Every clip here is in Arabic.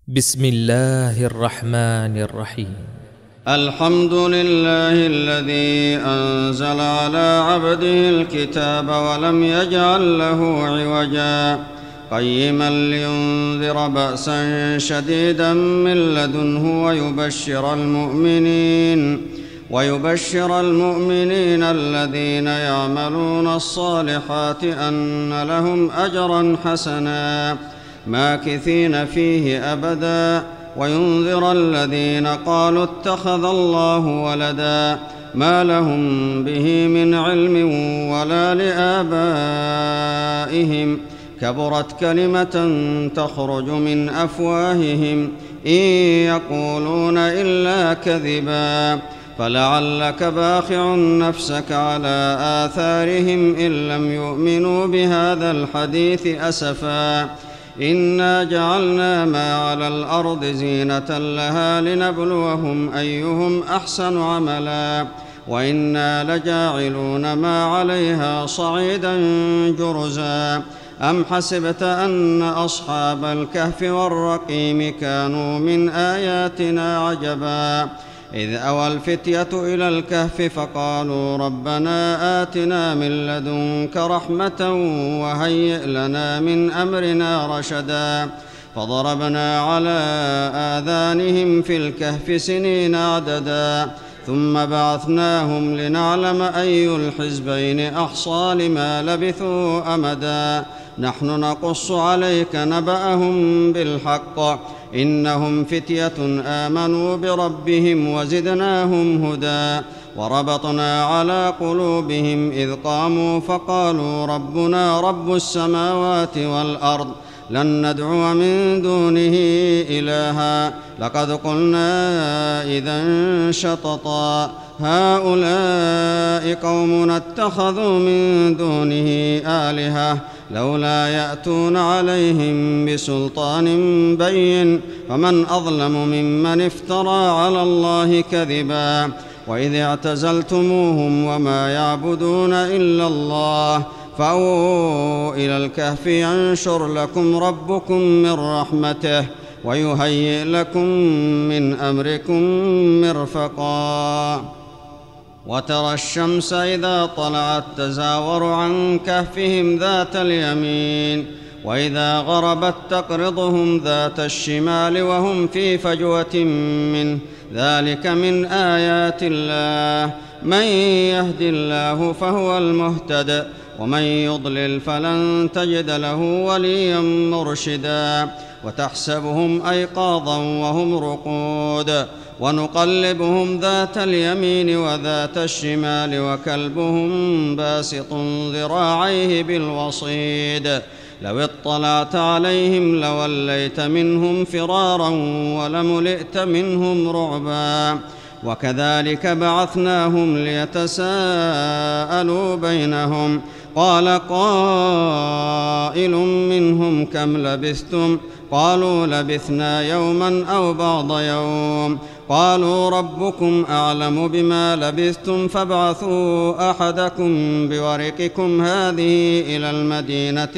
بسم الله الرحمن الرحيم. الحمد لله الذي أنزل على عبده الكتاب ولم يجعل له عوجا قيما لينذر بأسا شديدا من لدنه ويبشر المؤمنين الذين يعملون الصالحات أن لهم أجرا حسنا ماكثين فيه أبدا وينذر الذين قالوا اتخذ الله ولدا ما لهم به من علم ولا لآبائهم كبرت كلمة تخرج من أفواههم إن يقولون إلا كذبا فلعلك باخع نفسك على آثارهم إن لم يؤمنوا بهذا الحديث أسفا إنا جعلنا ما على الأرض زينة لها لنبلوهم أيهم أحسن عملا وإنا لجاعلون ما عليها صعيدا جرزا أم حسبت أن أصحاب الكهف والرقيم كانوا من آياتنا عجبا إذ أوى الفتية إلى الكهف فقالوا ربنا آتنا من لدنك رحمة وهيئ لنا من أمرنا رشدا فضربنا على آذانهم في الكهف سنين عددا ثم بعثناهم لنعلم أي الحزبين أحصى لما لبثوا أمدا نحن نقص عليك نبأهم بالحق إنهم فتية آمنوا بربهم وزدناهم هدى وربطنا على قلوبهم إذ قاموا فقالوا ربنا رب السماوات والأرض لن ندعو من دونه إلها لقد قلنا إذا شططا هؤلاء قومنا اتخذوا من دونه آلهة لولا يأتون عليهم بسلطان بين فمن أظلم ممن افترى على الله كذبا وإذ اعتزلتموهم وما يعبدون إلا الله فأووا إلى الكهف ينشر لكم ربكم من رحمته ويهيئ لكم من أمركم مرفقا وترى الشمس إذا طلعت تزاور عن كهفهم ذات اليمين وإذا غربت تقرضهم ذات الشمال وهم في فجوة منه ذلك من آيات الله من يهد الله فهو المهتد ومن يضلل فلن تجد له وليا مرشدا وتحسبهم أيقاظا وهم رقود ونقلبهم ذات اليمين وذات الشمال وكلبهم باسط ذراعيه بالوصيد لو اطلعت عليهم لوليت منهم فرارا ولملئت منهم رعبا وكذلك بعثناهم ليتساءلوا بينهم قال قائل منهم كم لبثتم قالوا لبثنا يوما أو بعض يوم قالوا ربكم أعلم بما لبثتم فابعثوا أحدكم بورقكم هذه إلى المدينة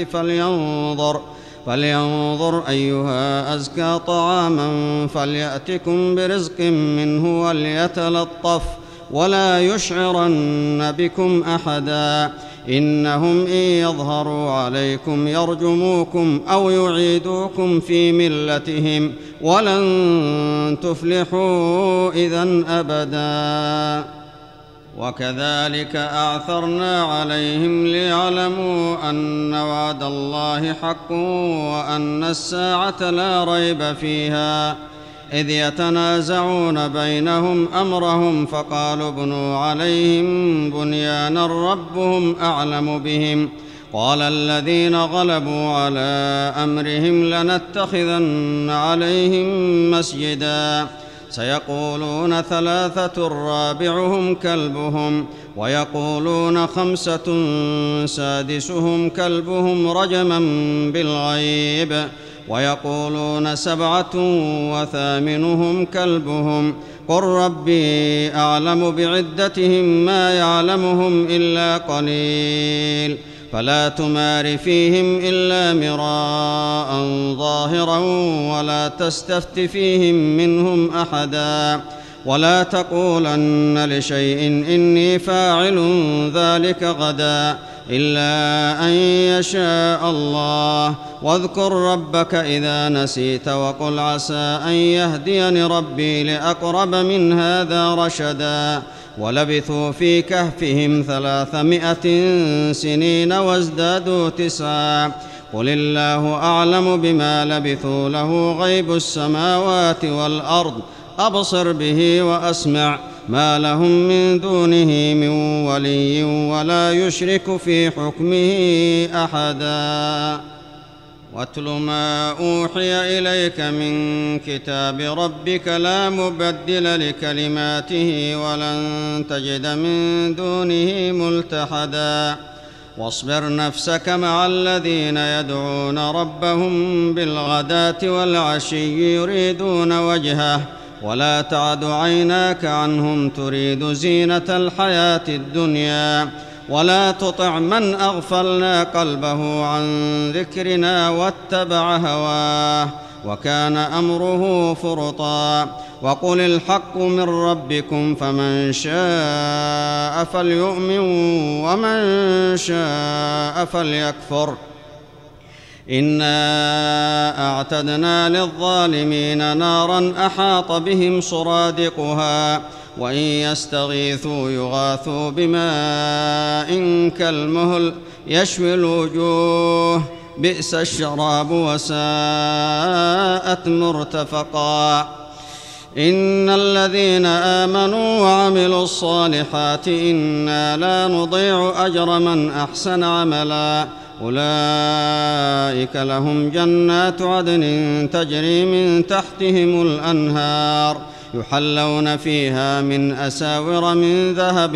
فلينظر أيها أزكى طعاما فليأتكم برزق منه وليتلطف ولا يشعرن بكم أحدا إنهم إن يظهروا عليكم يرجموكم أو يعيدوكم في ملتهم ولن تفلحوا إذن أبدا وكذلك أعثرنا عليهم ليعلموا أن وعد الله حق وأن الساعة لا ريب فيها إذ يتنازعون بينهم أمرهم فقالوا ابنوا عليهم بنيانا ربهم أعلم بهم قال الذين غلبوا على أمرهم لنتخذن عليهم مسجدا سيقولون ثلاثة رابعهم كلبهم ويقولون خمسة سادسهم كلبهم رجما بالغيب ويقولون سبعة وثامنهم كلبهم قل ربي أعلم بعدتهم ما يعلمهم إلا قليل فلا تمار فيهم إلا مراء ظاهرا ولا تستفت فيهم منهم أحدا ولا تقولن لشيء إني فاعل ذلك غدا إلا أن يشاء الله واذكر ربك إذا نسيت وقل عسى أن يهديني ربي لأقرب من هذا رشدا ولبثوا في كهفهم 300 سنين وازدادوا 9 قل الله أعلم بما لبثوا له غيب السماوات والأرض أبصر به وأسمع ما لهم من دونه من ولي ولا يشرك في حكمه أحدا واتل ما أوحي إليك من كتاب ربك لا مبدل لكلماته ولن تجد من دونه ملتحدا واصبر نفسك مع الذين يدعون ربهم بالغداة والعشي يريدون وجهه ولا تعد عيناك عنهم تريد زينة الحياة الدنيا ولا تطع من أغفلنا قلبه عن ذكرنا واتبع هواه وكان أمره فرطا وقل الحق من ربكم فمن شاء فليؤمن ومن شاء فليكفر إنا أعتدنا للظالمين نارا أحاط بهم سرادقها وإن يستغيثوا يغاثوا بماء كالمهل يشوي الوجوه بئس الشراب وساءت مرتفقا إن الذين آمنوا وعملوا الصالحات إنا لا نضيع أجر من أحسن عملا أولئك لهم جنات عدن تجري من تحتهم الأنهار يحلون فيها من أساور من ذهب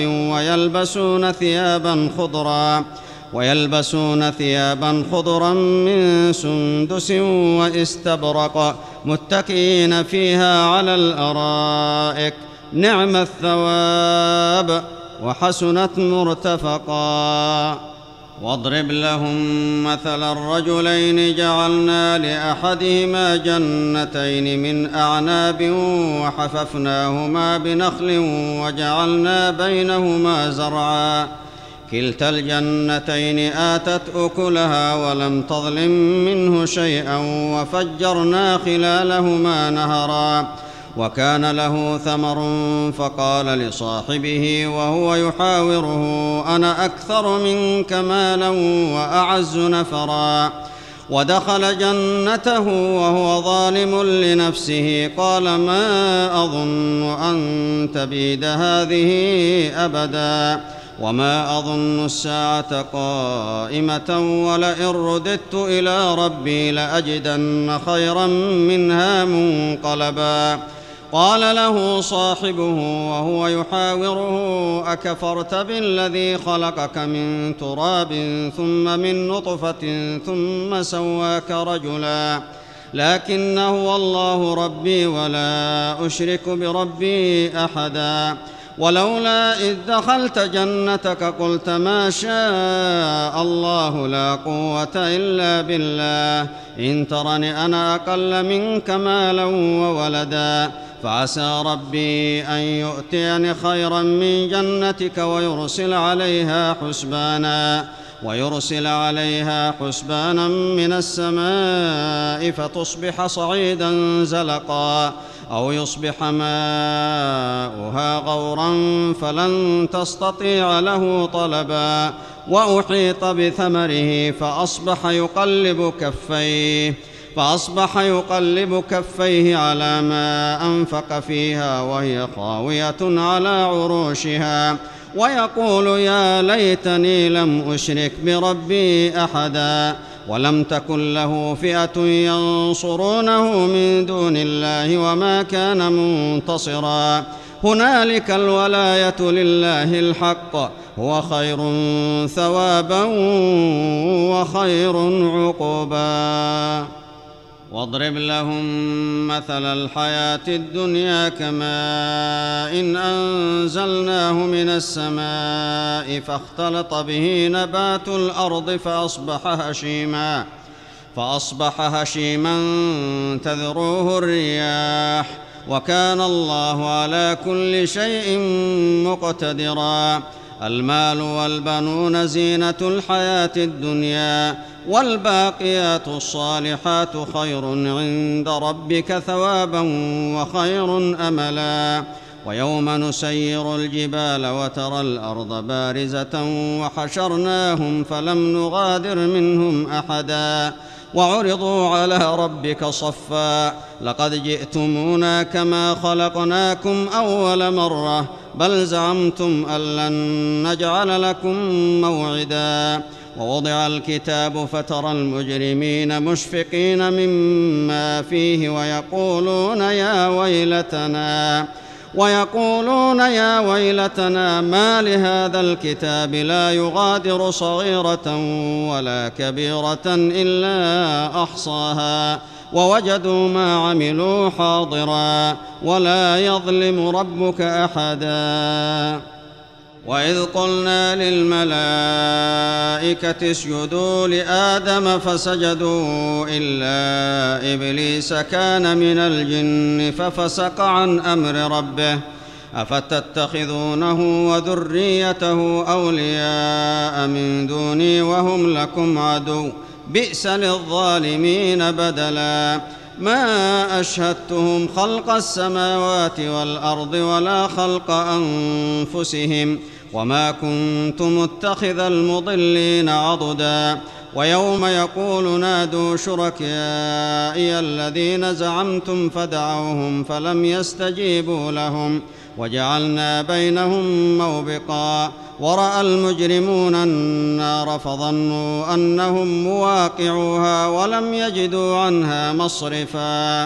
ويلبسون ثيابا خضرا من سندس واستبرق متكئين فيها على الأرائك نعم الثواب وحسنت مرتفقا واضرب لهم مثل الرجلين جعلنا لأحدهما جنتين من أعناب وحففناهما بنخل وجعلنا بينهما زرعا كلتا الجنتين آتت أكلها ولم تظلم منه شيئا وفجرنا خلالهما نهرا وكان له ثمر فقال لصاحبه وهو يحاوره أنا أكثر منك مالا وأعز نفرا ودخل جنته وهو ظالم لنفسه قال ما أظن أن تبيد هذه أبدا وما أظن الساعة قائمة ولئن رددت إلى ربي لأجدن خيرا منها منقلبا قال له صاحبه وهو يحاوره أكفرت بالذي خلقك من تراب ثم من نطفة ثم سواك رجلا لكن هو الله ربي ولا أشرك بربي أحدا ولولا إذ دخلت جنتك قلت ما شاء الله لا قوة إلا بالله إن ترني أنا أقل منك مالا وولدا فعسى ربي أن يؤتيني خيرا من جنتك ويرسل عليها حسبانا من السماء فتصبح صعيدا زلقا أو يصبح ماؤها غورا فلن تستطيع له طلبا وأحيط بثمره فأصبح يقلب كفيه على ما أنفق فيها وهي خاوية على عروشها ويقول يا ليتني لم أشرك بربي أحدا ولم تكن له فئة ينصرونه من دون الله وما كان منتصرا هنالك الولاية لله الحق هو خير ثوابا وخير عقبا واضرب لهم مثل الحياة الدنيا كماء إن أنزلناه من السماء فاختلط به نبات الأرض فأصبح هشيما تذروه الرياح وكان الله على كل شيء مقتدرا. المال والبنون زينة الحياة الدنيا والباقيات الصالحات خير عند ربك ثوابا وخير أملا. ويوم نسير الجبال وترى الأرض بارزة وحشرناهم فلم نغادر منهم أحدا وعرضوا على ربك صفا لقد جئتمونا كما خلقناكم أول مرة بل زعمتم أن لن نجعل لكم موعدا. ووضع الكتاب فترى المجرمين مشفقين مما فيه ويقولون يا ويلتنا ما لهذا الكتاب لا يغادر صغيرة ولا كبيرة إلا أحصاها ووجدوا ما عملوا حاضرا ولا يظلم ربك أحدا. وإذ قلنا للملائكة اسجدوا لآدم فسجدوا إلا إبليس كان من الجن ففسق عن أمر ربه أفتتخذونه وذريته أولياء من دوني وهم لكم عدو بئس للظالمين بدلا. ما أشهدتهم خلق السماوات والأرض ولا خلق أنفسهم وما كنت متخذ المضلين عضدا. ويوم يقول نادوا شركائي الذين زعمتم فدعوهم فلم يستجيبوا لهم وجعلنا بينهم موبقا. ورأى المجرمون النار فظنوا أنهم مواقعوها ولم يجدوا عنها مصرفا.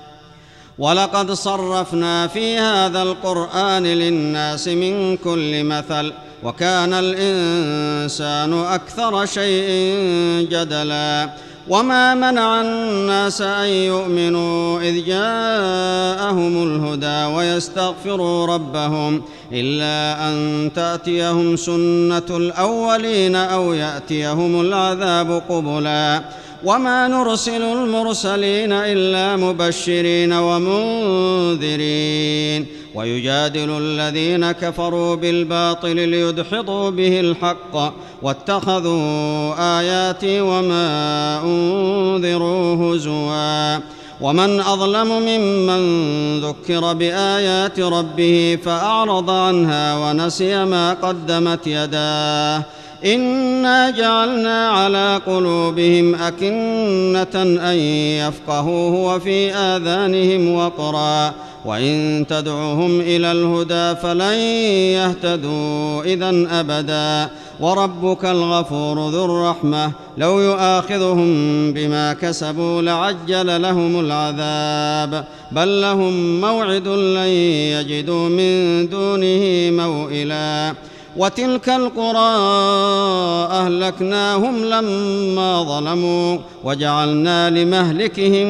ولقد صرفنا في هذا القرآن للناس من كل مثل وكان الإنسان أكثر شيء جدلا. وما منع الناس أن يؤمنوا إذ جاءهم الهدى ويستغفروا ربهم إلا أن تأتيهم سنة الأولين أو يأتيهم العذاب قبلا. وما نرسل المرسلين إلا مبشرين ومنذرين ويجادل الذين كفروا بالباطل ليدحضوا به الحق واتخذوا آياتي وما أنذروا هزوا. ومن أظلم ممن ذكر بآيات ربه فأعرض عنها ونسي ما قدمت يداه إنا جعلنا على قلوبهم أكنة أن يفقهوه وفي آذانهم وقرا وإن تدعوهم إلى الهدى فلن يهتدوا إذن أبدا. وربك الغفور ذو الرحمة لو يؤاخذهم بما كسبوا لعجل لهم العذاب بل لهم موعد لن يجدوا من دونه موئلا. وتلك القرى أهلكناهم لما ظلموا وجعلنا لمهلكهم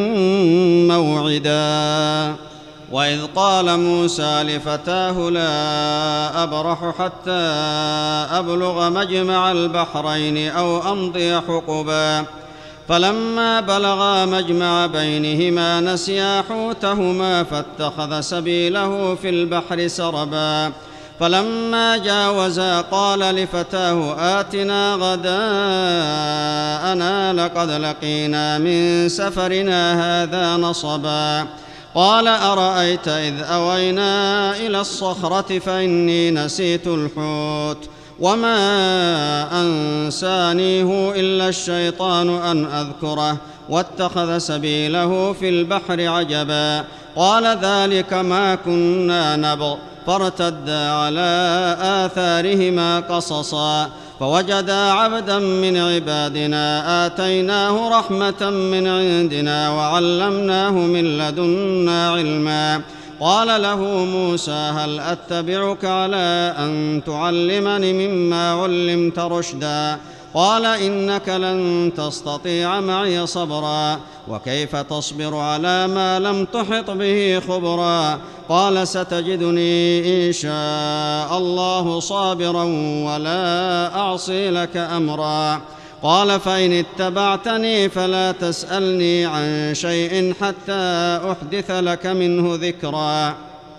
موعدا. وإذ قال موسى لفتاه لا أبرح حتى أبلغ مجمع البحرين أو أمضي حقبا فلما بلغا مجمع بينهما نسيا حوتهما فاتخذ سبيله في البحر سربا فلما جاوزا قال لفتاه آتنا غداءنا لقد لقينا من سفرنا هذا نصبا قال أرأيت إذ أوينا إلى الصخرة فإني نسيت الحوت وما أنسانيه إلا الشيطان أن أذكره واتخذ سبيله في البحر عجبا قال ذلك ما كنا نبغ فارتدا على آثارهما قصصا فوجدا عبدا من عبادنا آتيناه رحمة من عندنا وعلمناه من لدنا علما قال له موسى هل أتبعك على أن تعلمني مما علمت رشدا قال إنك لن تستطيع معي صبرا وكيف تصبر على ما لم تحط به خبرا قال ستجدني إن شاء الله صابرا ولا أعصي لك أمرا قال فإن اتبعتني فلا تسألني عن شيء حتى أحدث لك منه ذكرا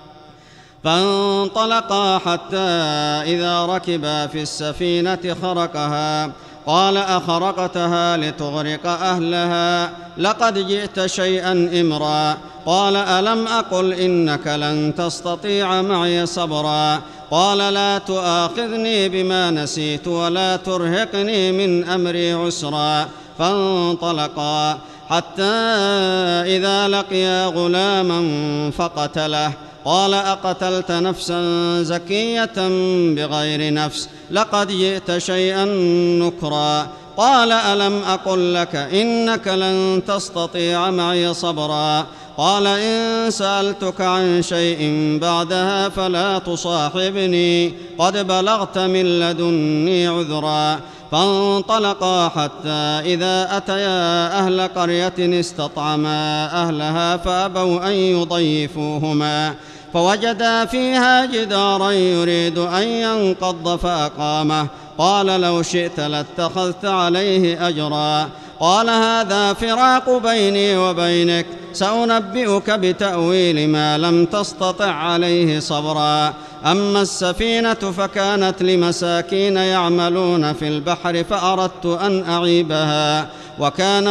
فانطلقا حتى إذا ركبا في السفينة خرقها قال أخرقتها لتغرق أهلها لقد جئت شيئا إمرا قال ألم أقل إنك لن تستطيع معي صبرا قال لا تؤاخذني بما نسيت ولا ترهقني من أمري عسرا فانطلقا حتى إذا لقيا غلاما فقتله قال أقتلت نفسا زكية بغير نفس لقد جئت شيئا نكرا قال ألم أقل لك إنك لن تستطيع معي صبرا قال إن سألتك عن شيء بعدها فلا تصاحبني قد بلغت من لدني عذرا فانطلقا حتى إذا أتيا أهل قرية استطعما أهلها فأبوا أن يضيفوهما فوجدا فيها جدارا يريد أن ينقض فأقامه قال لو شئت لاتخذت عليه أجرا قال هذا فراق بيني وبينك سأنبئك بتأويل ما لم تستطع عليه صبرا أما السفينة فكانت لمساكين يعملون في البحر فأردت أن أعيبها وكان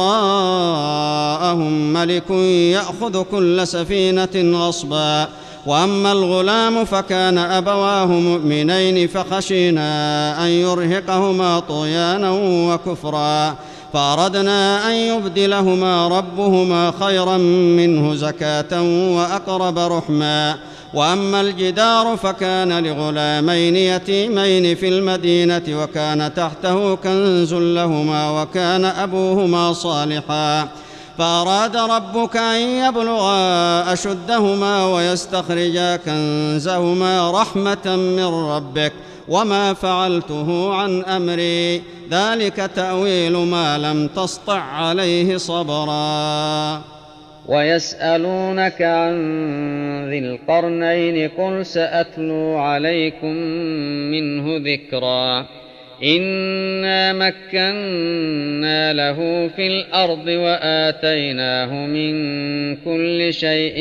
وراءهم ملك يأخذ كل سفينة غصبا وأما الغلام فكان أبواه مؤمنين فخشينا أن يرهقهما طغيانا وكفرا فأردنا أن يبدلهما ربهما خيرا منه زكاة وأقرب رحما وأما الجدار فكان لغلامين يتيمين في المدينة وكان تحته كنز لهما وكان أبوهما صالحا فأراد ربك أن يبلغا أشدهما ويستخرجا كنزهما رحمة من ربك وما فعلته عن أمري ذلك تأويل ما لم تسطع عليه صبرا ويسألونك عن ذي القرنين قل سأتلو عليكم منه ذكرا إنا مكنا له في الأرض وآتيناه من كل شيء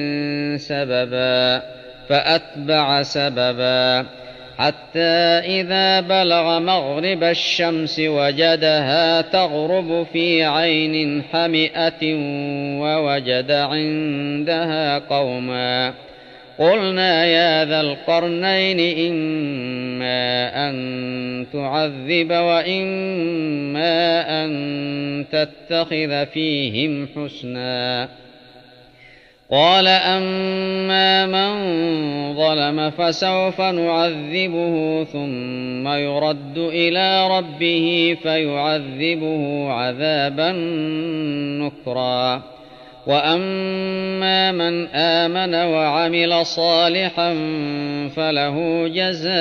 سببا فأتبع سببا حتى إذا بلغ مغرب الشمس وجدها تغرب في عين حمئة ووجد عندها قوما قلنا يا ذا القرنين إما أن تعذب وإما أن تتخذ فيهم حسنا قال أما من ظلم فسوف نعذبه ثم يرد إلى ربه فيعذبه عذابا نكرا وأما من آمن وعمل صالحا فله جزاء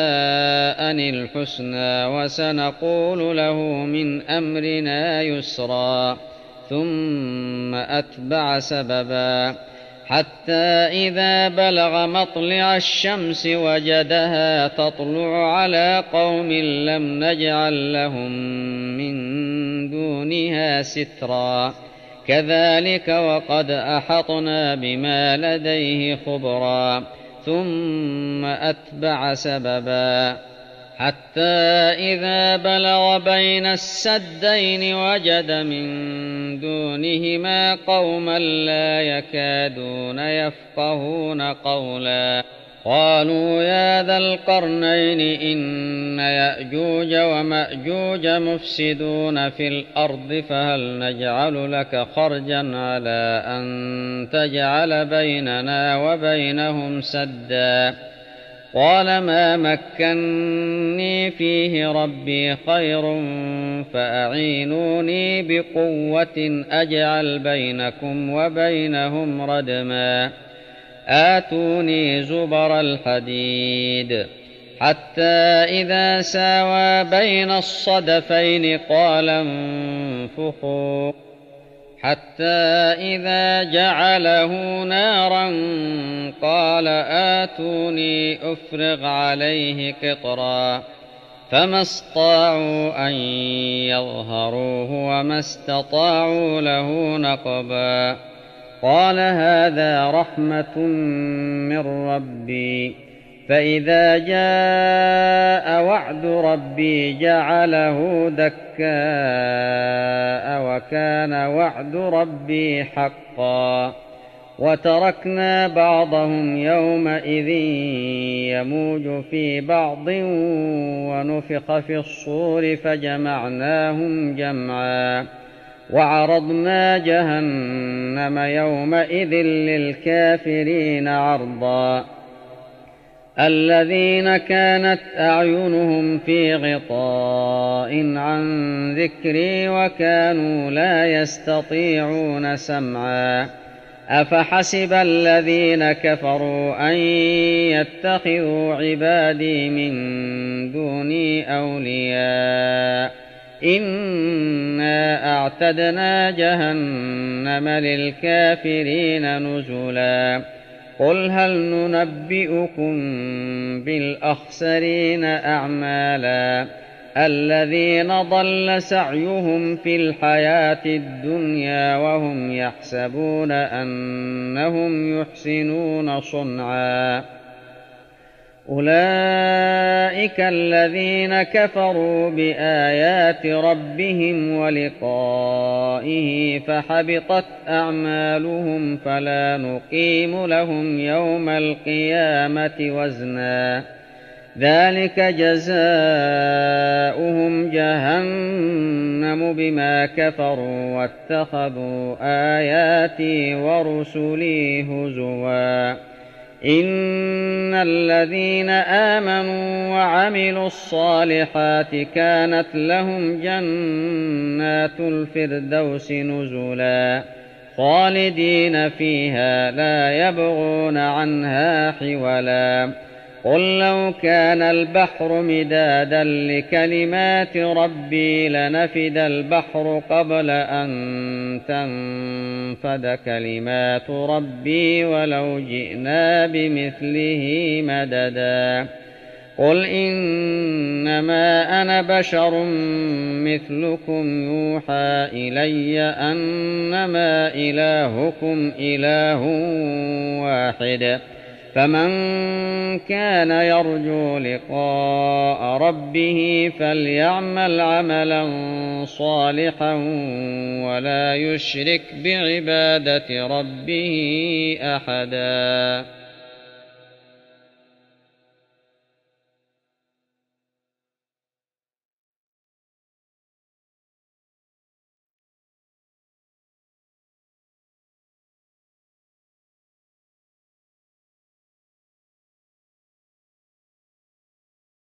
الحسنى وسنقول له من أمرنا يسرا ثم أتبع سببا حتى إذا بلغ مطلع الشمس وجدها تطلع على قوم لم نجعل لهم من دونها سترا كذلك وقد أحطنا بما لديه خبرا ثم أتبع سببا حتى إذا بلغ بين السدين وجد من دونهما قوما لا يكادون يفقهون قولا قالوا يا ذا القرنين إن يأجوج ومأجوج مفسدون في الأرض فهل نجعل لك خرجا على أن تجعل بيننا وبينهم سدا قال ما مكني فيه ربي خير فأعينوني بقوة أجعل بينكم وبينهم ردما آتوني زبر الحديد حتى إذا ساوى بين الصدفين قال انفخوا حتى إذا جعله نارا قال آتوني أفرغ عليه قطرا فما استطاعوا أن يظهروه وما استطاعوا له نقبا قال هذا رحمة من ربي فإذا جاء وعد ربي جعله دكاء وكان وعد ربي حقا وتركنا بعضهم يومئذ يموج في بعض ونفخ في الصور فجمعناهم جمعا وعرضنا جهنم يومئذ للكافرين عرضا الذين كانت أعينهم في غطاء عن ذكري وكانوا لا يستطيعون سمعا أفحسب الذين كفروا أن يتخذوا عبادي من دوني أولياء إنا أعتدنا جهنم للكافرين نزلا قل هل ننبئكم بالأخسرين أعمالا الذين ضل سعيهم في الحياة الدنيا وهم يحسبون أنهم يحسنون صنعا أولئك الذين كفروا بآيات ربهم ولقائه فحبطت أعمالهم فلا نقيم لهم يوم القيامة وزنا ذلك جزاؤهم جهنم بما كفروا واتخذوا آياتي ورسلي هزوا إن الذين آمنوا وعملوا الصالحات كانت لهم جنات الفردوس نزلا خالدين فيها لا يبغون عنها حولا قل لو كان البحر مدادا لكلمات ربي لنفد البحر قبل أن تنفد كلمات ربي ولو جئنا بمثله مددا قل إنما أنا بشر مثلكم يوحى إلي أنما إلهكم إله واحد فمن كان يرجو لقاء ربه فليعمل عملا صالحا ولا يشرك بعبادة ربه أحدا.